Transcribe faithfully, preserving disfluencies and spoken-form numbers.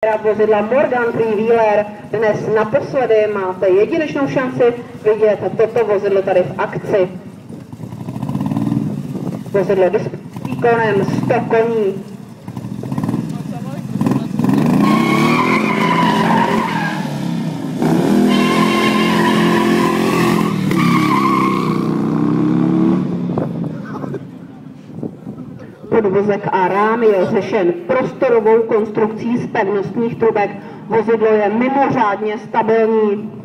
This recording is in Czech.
Vozidla Morgan Three-Wheeler. Dnes naposledy máte jedinečnou šanci vidět toto vozidlo tady v akci. Vozidlo s výkonem sto koní. Podvozek a rám je řešen prostorovou konstrukcí z pevnostních trubek. Vozidlo je mimořádně stabilní.